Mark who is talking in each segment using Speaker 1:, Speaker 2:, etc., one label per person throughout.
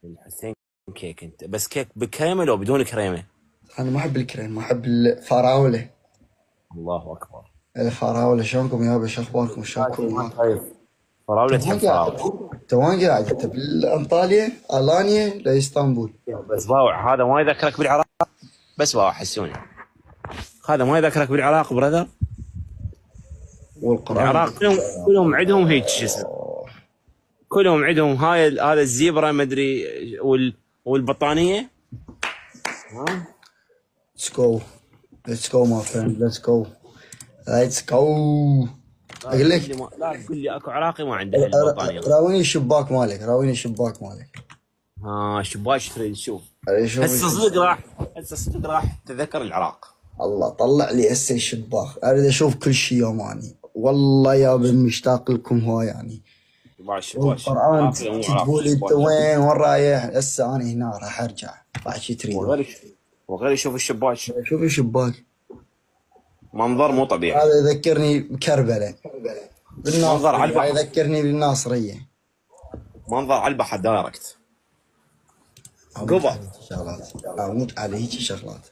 Speaker 1: الحسين كيك انت، بس كيك بكريمه لو بدون كريمه؟
Speaker 2: انا ما احب الكريم، احب الفراوله.
Speaker 1: الله اكبر.
Speaker 2: الفراوله شلونكم يابا؟ شو اخباركم؟ شلونكم
Speaker 1: ما
Speaker 2: معك؟
Speaker 1: تخيف فراوله، تحب
Speaker 2: انت وين قاعد؟
Speaker 1: فراوله؟
Speaker 2: انت وين قاعد؟ انت بالانطاليا الانيا لاسطنبول؟
Speaker 1: بس باوع هذا ما يذكرك بالعراق؟ بس باوع حسوني، هذا ما يذكرك بالعراق براذر؟
Speaker 2: والقران.
Speaker 1: العراق كلهم عندهم هيك شو اسمه، كلهم عندهم هذا الزيبره مدري والبطانيه. ها
Speaker 2: ليتس جو، ليتس جو ماي فريند، ليتس جو، ليتس جو. اقول لك،
Speaker 1: لا تقول لي اكو عراقي ما عنده هالبطانيه.
Speaker 2: راويني الشباك مالك، راويني الشباك مالك.
Speaker 1: ها شباش تريد تشوف؟
Speaker 2: شوف
Speaker 1: هسه صدق راح، هسه صدق راح تذكر العراق.
Speaker 2: الله طلع لي هسه الشباك، اريد اشوف كل شيء يوماني، والله يا مشتاق لكم هو يعني. والقرآن تقول لي انت وين رايح؟ هسه انا هنا راح ارجع، راح شي تريد؟
Speaker 1: وغير يشوف الشباك،
Speaker 2: شوف الشباك،
Speaker 1: منظر مو طبيعي.
Speaker 2: هذا يذكرني بكربلاء،
Speaker 1: منظر على
Speaker 2: بالناصرية،
Speaker 1: البحر،
Speaker 2: يذكرني بالناصرية.
Speaker 1: منظر على البحر دايركت. قبل
Speaker 2: شغلات اموت على هيك شغلات.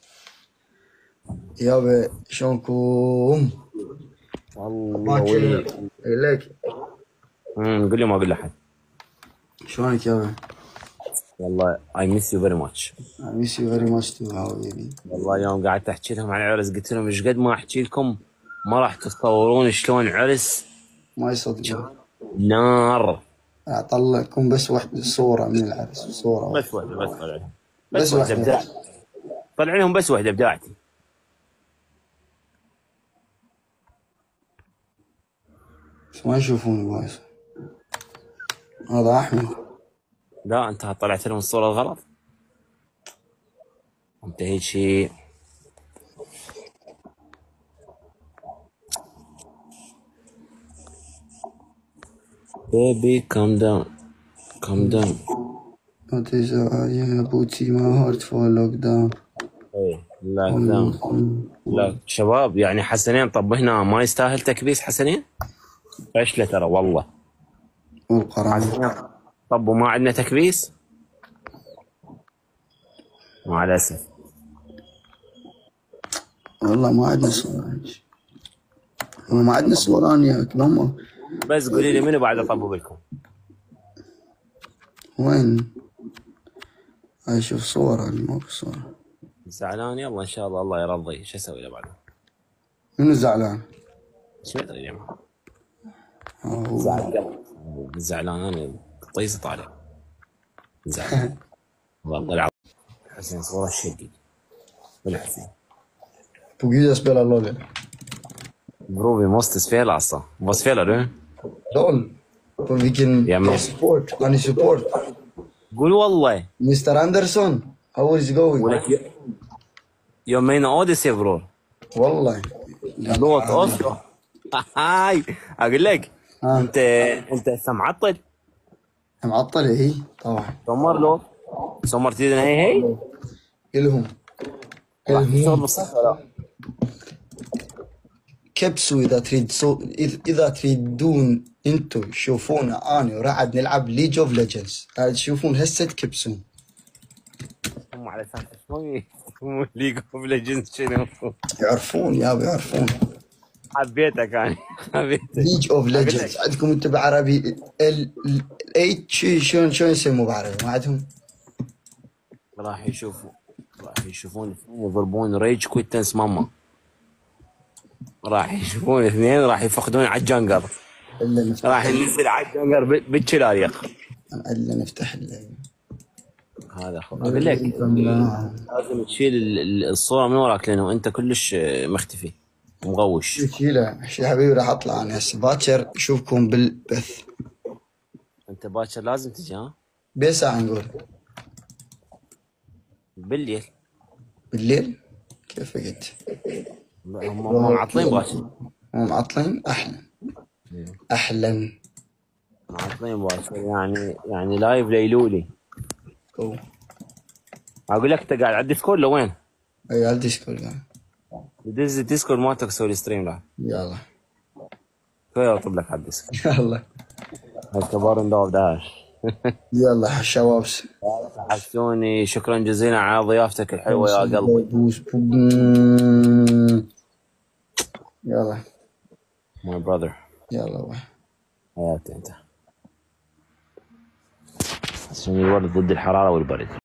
Speaker 2: يابا شلونكم؟
Speaker 1: والله ولي.
Speaker 2: اقول لك،
Speaker 1: قول لي ما اقول لحد.
Speaker 2: شلونك يابا؟
Speaker 1: والله I miss you very much.
Speaker 2: I miss you very much too حبيبي.
Speaker 1: والله يوم قعدت احكي لهم عن العرس قلت لهم ايش قد ما احكي لكم ما راح تتصورون شلون عرس
Speaker 2: ما يصدقون.
Speaker 1: نار.
Speaker 2: اطلعكم بس واحدة صورة من العرس، صورة واحدة.
Speaker 1: بس واحده، بس طلع
Speaker 2: بس واحدة
Speaker 1: ابداع، طلع لهم بس واحده ابداعتي.
Speaker 2: بس ما يشوفوني وايد. هذا احمد.
Speaker 1: لا انت طلعت لهم الصوره الغلط، انت هيك شيء. Baby calm down, calm down.
Speaker 2: What is yeah, booty my heart for lockdown.
Speaker 1: ايه لا شباب، يعني حسنين طب هنا ما يستاهل تكبيس حسنين؟ فشله ترى والله.
Speaker 2: والقرآن.
Speaker 1: حسنين طب وما عندنا تكبيس؟ مع الاسف
Speaker 2: والله ما عندنا صورة، ما عندنا صورة انا وياك ماما.
Speaker 1: بس قولي لي منو بعد اطبوا لكم؟
Speaker 2: وين؟ هاي شوف صورة، ما في صورة.
Speaker 1: زعلان؟ يلا ان شاء الله الله يرضي، شو اسوي له بعد؟
Speaker 2: منو زعلان؟
Speaker 1: شو ادري يا جماعه.
Speaker 2: هو
Speaker 1: زعلان انا طيزه طالع زعلان. والله العظيم حسين صوره شديد بالحسين
Speaker 2: Poquillas spela LOL.
Speaker 1: Bro, vi måste spela alltså. Vad spelar du?
Speaker 2: LOL. På vilken
Speaker 1: Ja, men-
Speaker 2: support? Han är support.
Speaker 1: قول والله.
Speaker 2: Mr. Anderson, how is it going?
Speaker 1: ولك يوم مين اوديسي برو.
Speaker 2: والله.
Speaker 1: لوت اوف. هاي اقول لك
Speaker 2: ها.
Speaker 1: انت هسه معطل.
Speaker 2: معطلة هي طبعا.
Speaker 1: سمر لو سمرت ايدنا هي
Speaker 2: إلهم.
Speaker 1: راح تشتغل بالصيف ولا؟
Speaker 2: كبسوا إذا تريد إذا تريدون أنتوا تشوفونا أنا ورعد نلعب ليج اوف ليجندز، تشوفون هسه تكبسون.
Speaker 1: هم على اساس شوي ليج اوف ليجندز شنو؟
Speaker 2: يعرفون يابا يعرفون.
Speaker 1: حبيتك انا حبيتك.
Speaker 2: ليج اوف ليجندز عندكم انتم بعربي ال شلون يسموه بعربي؟ ما عندهم؟
Speaker 1: راح يشوفون اثنين يضربون ريج كويتنس ماما، راح يشوفون اثنين راح يفقدون على الجنقر،
Speaker 2: الا نفتح،
Speaker 1: راح ينزل على الجنقر بالشلاليق.
Speaker 2: الا نفتح اللعبة.
Speaker 1: هذا اقول لك لازم تشيل الصوره من وراك لانه انت كلش مختفي مغوش.
Speaker 2: شيله شي حبيبي، راح اطلع انا هسه باكر اشوفكم بالبث.
Speaker 1: انت باكر لازم تجي ها؟
Speaker 2: بساعة نقول
Speaker 1: بالليل.
Speaker 2: بالليل؟ كيف قلت؟
Speaker 1: هم معطلين باكر.
Speaker 2: هم معطلين؟ احلى احلى.
Speaker 1: معطلين باكر يعني لايف ليلولي. اقول لك انت قاعد على الديسكورد لو وين؟
Speaker 2: اي على الديسكورد قاعد.
Speaker 1: دز الديسكورد مالتك سوي ستريم لا.
Speaker 2: يلا
Speaker 1: شوي اطلب لك على الديسك.
Speaker 2: يلا
Speaker 1: هالكبار ندور داش.
Speaker 2: يلا شباب.
Speaker 1: حسوني شكرا جزيلا على ضيافتك الحلوه يا قلبي.
Speaker 2: يلا
Speaker 1: ماي براذر.
Speaker 2: يلا
Speaker 1: حياتي انت. حسوني الورد ضد الحراره والبرد.